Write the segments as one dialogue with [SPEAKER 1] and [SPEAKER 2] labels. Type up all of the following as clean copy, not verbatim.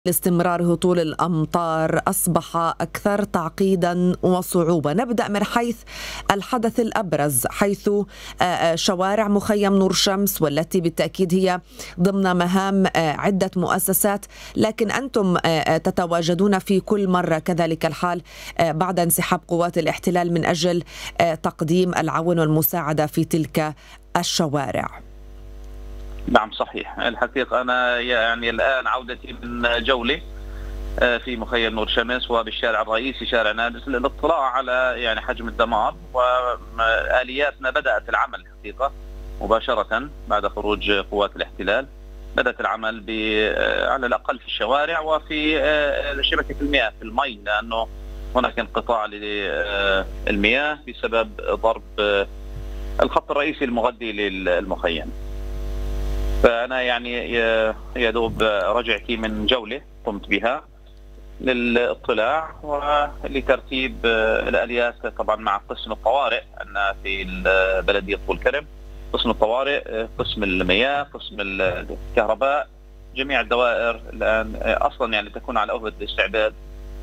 [SPEAKER 1] لاستمرار هطول الأمطار أصبح أكثر تعقيدا وصعوبة. نبدأ من حيث الحدث الأبرز، حيث شوارع مخيم نور شمس، والتي بالتأكيد هي ضمن مهام عدة مؤسسات، لكن أنتم تتواجدون في كل مرة كذلك الحال بعد انسحاب قوات الاحتلال من أجل تقديم العون والمساعدة في تلك الشوارع.
[SPEAKER 2] نعم صحيح. الحقيقة أنا يعني الآن عودتي من جولة في مخيم نور شمس وبالشارع الرئيسي شارع نابلس للاطلاع على يعني حجم الدمار، وآلياتنا بدأت العمل الحقيقة مباشرة بعد خروج قوات الاحتلال. بدأت العمل على الأقل في الشوارع وفي شبكة المياه في المي، لأنه هناك انقطاع للمياه بسبب ضرب الخط الرئيسي المغذي للمخيم. فأنا يعني يا دوب رجعتي من جولة قمت بها للاطلاع ولترتيب الآليات طبعا مع قسم الطوارئ. أن في بلدية طول كرم قسم الطوارئ، قسم المياه، قسم الكهرباء، جميع الدوائر الآن أصلا يعني تكون على أهبة الاستعداد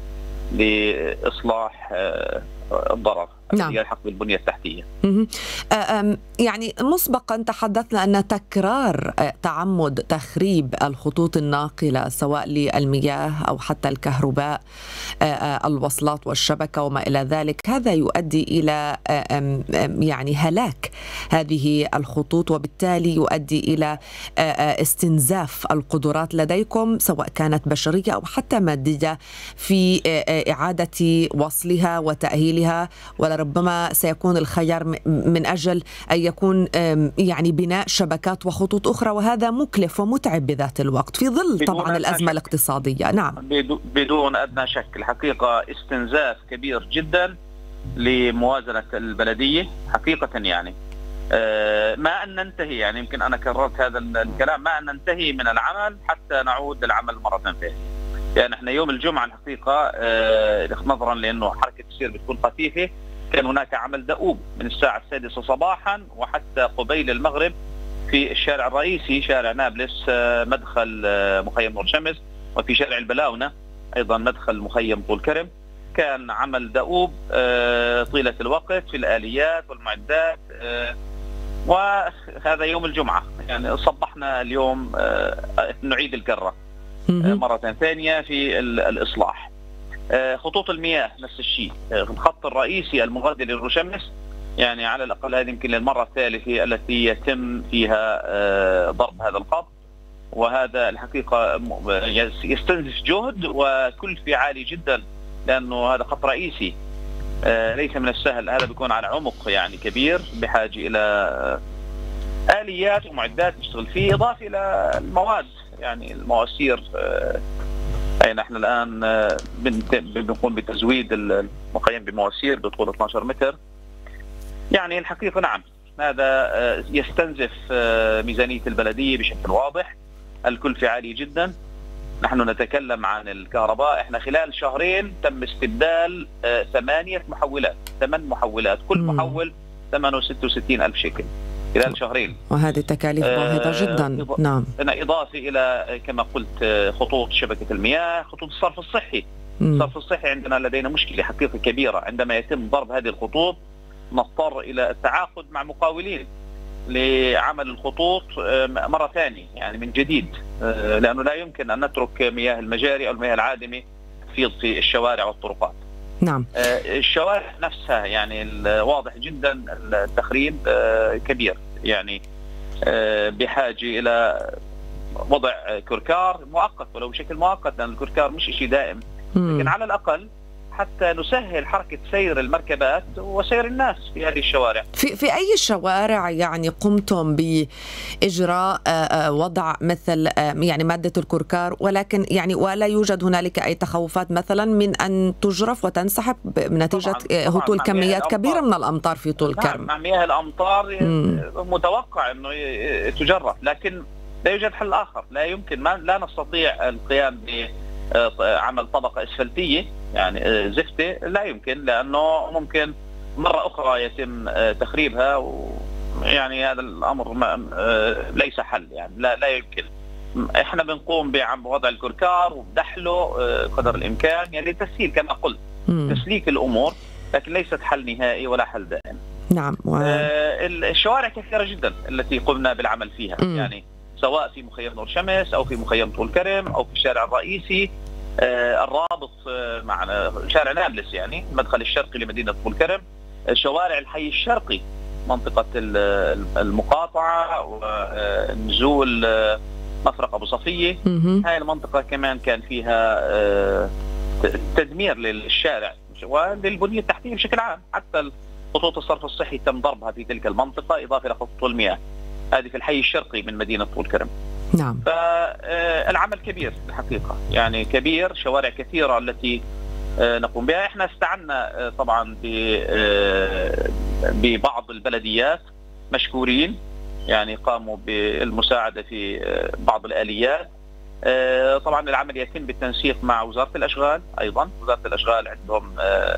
[SPEAKER 2] لإصلاح الضرر الذي يلحق بالبنية التحتية.
[SPEAKER 1] يعني مسبقا تحدثنا أن تكرار تعمد تخريب الخطوط الناقلة سواء للمياه أو حتى الكهرباء، الوصلات والشبكة وما إلى ذلك، هذا يؤدي إلى يعني هلاك هذه الخطوط، وبالتالي يؤدي إلى استنزاف القدرات لديكم سواء كانت بشرية أو حتى مادية في إعادة وصلها وتأهيلها، ولربما سيكون الخيار من أجل أن يكون يعني بناء شبكات وخطوط أخرى، وهذا مكلف ومتعب بذات الوقت في ظل طبعا الأزمة الاقتصادية. نعم
[SPEAKER 2] بدون أدنى شك. الحقيقة استنزاف كبير جدا لموازنة البلدية حقيقة. يعني ما أن ننتهي، يعني يمكن أنا كررت هذا الكلام، ما أن ننتهي من العمل حتى نعود للعمل مرة ثانية. يعني احنا يوم الجمعة الحقيقة نظرا لأنه حركة السير بتكون خفيفة، كان هناك عمل دؤوب من الساعة 6 صباحا وحتى قبيل المغرب في الشارع الرئيسي شارع نابلس مدخل مخيم نور شمس، وفي شارع البلاونة أيضا مدخل مخيم طول كرم. كان عمل دؤوب طيلة الوقت في الآليات والمعدات، وهذا يوم الجمعة. يعني صبحنا اليوم نعيد الكرة مرة ثانية في الإصلاح. خطوط المياه نفس الشيء، الخط الرئيسي المغذي لنور شمس يعني على الأقل هذه يمكن للمرة الثالثة التي يتم فيها ضرب هذا الخط، وهذا الحقيقة يستنزف جهد وكلفة عالي جدا، لأنه هذا خط رئيسي ليس من السهل. هذا بيكون على عمق يعني كبير، بحاجة إلى آليات ومعدات نشتغل فيه، إضافة إلى المواد يعني المواسير. أي نحن الآن بنقوم بتزويد المخيم بمواسير بطول 12 متر. يعني الحقيقة نعم هذا يستنزف ميزانية البلدية بشكل واضح، الكلفة عالية جدا. نحن نتكلم عن الكهرباء، احنا خلال شهرين تم استبدال 8 محولات، كل محول ثمنه 66 ألف شيكل خلال شهرين،
[SPEAKER 1] وهذه تكاليف باهظة جدا. نعم.
[SPEAKER 2] إضافة إلى كما قلت خطوط شبكة المياه، خطوط الصرف الصحي. الصرف الصحي عندنا لدينا مشكلة حقيقة كبيرة. عندما يتم ضرب هذه الخطوط نضطر إلى التعاقد مع مقاولين لعمل الخطوط مرة ثانية يعني من جديد، لأنه لا يمكن أن نترك مياه المجاري أو المياه العادمة تفيض في الشوارع والطرقات.
[SPEAKER 1] نعم.
[SPEAKER 2] الشوارع نفسها يعني واضح جدا التخريب كبير، يعني بحاجة إلى وضع كركار مؤقت ولو بشكل مؤقت، لأن الكركار مش شيء دائم، لكن على الأقل حتى نسهل حركة سير المركبات وسير الناس في هذه الشوارع.
[SPEAKER 1] في أي شوارع يعني قمتم بإجراء وضع مثل يعني مادة الكركار، ولكن يعني ولا يوجد هنالك أي تخوفات مثلا من أن تجرف وتنسحب نتيجة هطول كميات كبيرة من الأمطار في طول كرم؟
[SPEAKER 2] مع مياه الأمطار متوقع أنه تجرف، لكن لا يوجد حل آخر. لا يمكن، لا نستطيع القيام بعمل طبقة إسفلتية يعني زفتة، لا يمكن، لأنه ممكن مرة أخرى يتم تخريبها، يعني هذا الأمر ليس حل، يعني لا يمكن. احنا بنقوم بوضع الكركار وبدحله قدر الامكان، يعني تسهيل كما قلت، تسليك الامور، لكن ليست حل نهائي ولا حل دائم.
[SPEAKER 1] نعم.
[SPEAKER 2] الشوارع كثيره جدا التي قمنا بالعمل فيها، يعني سواء في مخيم نور شمس او في مخيم طول كرم او في الشارع الرئيسي الرابط مع شارع نابلس، يعني المدخل الشرقي لمدينه طول كرم، شوارع الحي الشرقي، منطقه المقاطعه ونزول مفرق ابو صفيه، هاي المنطقه كمان كان فيها تدمير للشارع وللبنيه التحتيه بشكل عام، حتى خطوط الصرف الصحي تم ضربها في تلك المنطقه، اضافه الى خطوط المياه، هذه في الحي الشرقي من مدينه طول كرم.
[SPEAKER 1] نعم.
[SPEAKER 2] فالعمل كبير الحقيقه، يعني كبير، شوارع كثيره التي نقوم بها. احنا استعنا طبعا ببعض البلديات مشكورين، يعني قاموا بالمساعده في بعض الاليات. طبعا العمل يتم بالتنسيق مع وزاره الاشغال، ايضا وزاره الاشغال عندهم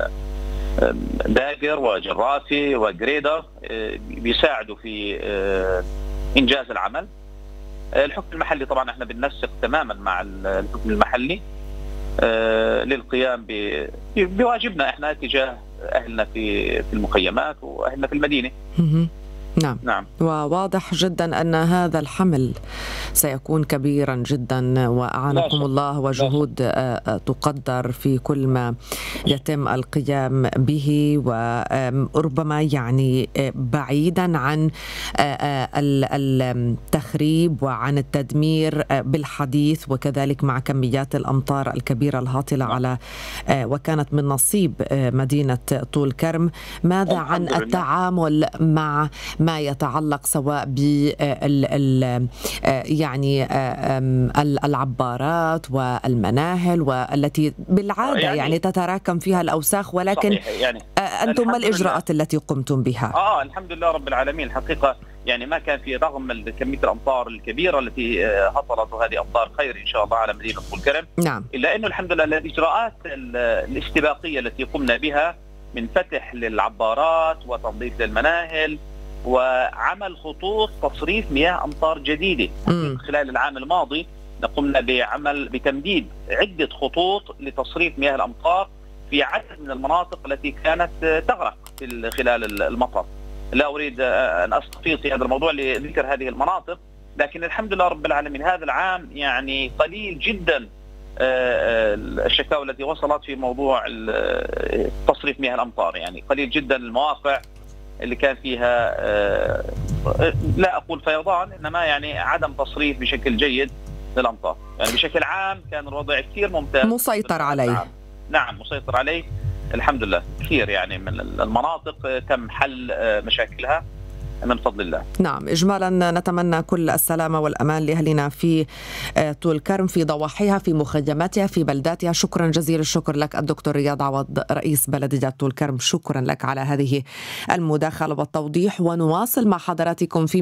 [SPEAKER 2] داجر وجرافي وجريدر بيساعدوا في انجاز العمل. الحكم المحلي طبعا احنا بننسق تماما مع الحكم المحلي للقيام بواجبنا احنا تجاه اهلنا في المخيمات واهلنا في المدينه.
[SPEAKER 1] نعم. نعم. وواضح جدا أن هذا الحمل سيكون كبيرا جدا، وأعانكم الله، وجهود تقدر في كل ما يتم القيام به، وربما يعني بعيدا عن التخريب وعن التدمير بالحديث، وكذلك مع كميات الأمطار الكبيرة الهاطلة على وكانت من نصيب مدينة طول كرم. ماذا عن التعامل مع ما يتعلق سواء ب يعني العبارات والمناهل، والتي بالعادة يعني تتراكم فيها الأوساخ، ولكن يعني أنتم ما الإجراءات التي قمتم بها؟
[SPEAKER 2] الحمد لله رب العالمين. الحقيقة يعني ما كان في، رغم كمية الأمطار الكبيرة التي هطلت، وهذه أمطار خير إن شاء الله على مدينة طول كرم،
[SPEAKER 1] نعم،
[SPEAKER 2] إلا أنه الحمد لله الإجراءات الاستباقية التي قمنا بها من فتح للعبارات وتنظيف للمناهل وعمل خطوط تصريف مياه أمطار جديدة. خلال العام الماضي قمنا بتمديد عدة خطوط لتصريف مياه الأمطار في عدد من المناطق التي كانت تغرق خلال المطر. لا أريد أن أستفيض في هذا الموضوع لذكر هذه المناطق، لكن الحمد لله رب العالمين هذا العام يعني قليل جدا الشكاوى التي وصلت في موضوع تصريف مياه الأمطار، يعني قليل جدا المواقع اللي كان فيها لا أقول فيضان، إنما يعني عدم تصريف بشكل جيد للأمطار. يعني بشكل عام كان الوضع كثير ممتاز،
[SPEAKER 1] مسيطر عليه.
[SPEAKER 2] نعم مسيطر عليه الحمد لله. كثير يعني من المناطق تم حل مشاكلها من فضل الله.
[SPEAKER 1] نعم، إجمالا نتمنى كل السلامة والأمان لأهلنا في طول كرم، في ضواحيها، في مخيماتها، في بلداتها. شكرا جزيل الشكر لك الدكتور رياض عوض، رئيس بلدية طول كرم. شكرا لك على هذه المداخلة والتوضيح، ونواصل مع حضراتكم في